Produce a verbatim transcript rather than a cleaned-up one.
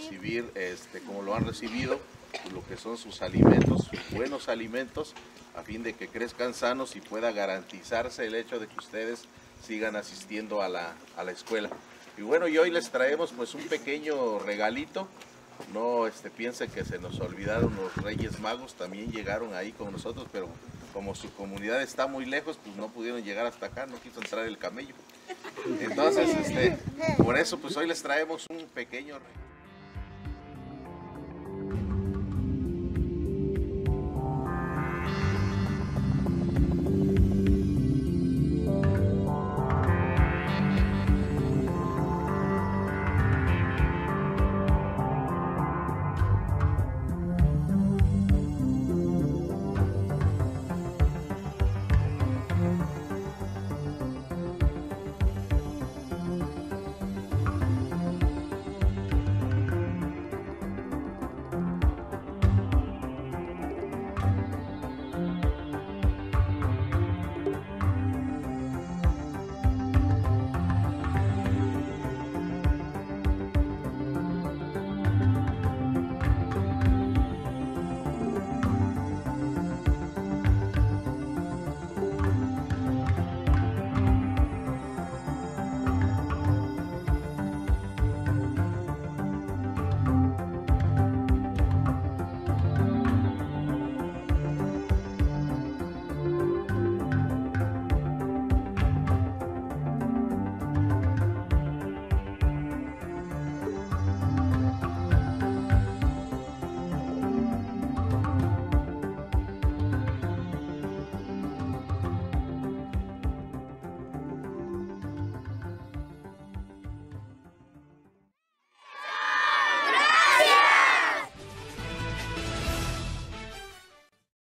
recibir, este, como lo han recibido, lo que son sus alimentos, sus buenos alimentos, a fin de que crezcan sanos y pueda garantizarse el hecho de que ustedes sigan asistiendo a la, a la escuela. Y bueno, y hoy les traemos pues un pequeño regalito. No este, piensen que se nos olvidaron los Reyes Magos, también llegaron ahí con nosotros, pero como su comunidad está muy lejos, pues no pudieron llegar hasta acá, no quiso entrar el camello. Entonces, este, por eso pues hoy les traemos un pequeño regalo.